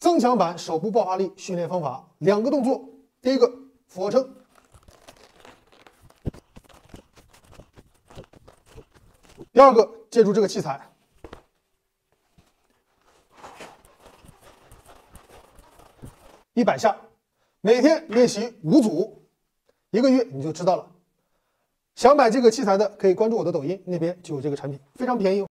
增强版手部爆发力训练方法，2个动作。第一个俯卧撑，第二个借助这个器材，100下，每天练习5组，1个月你就知道了。想买这个器材的可以关注我的抖音，那边就有这个产品，非常便宜哦。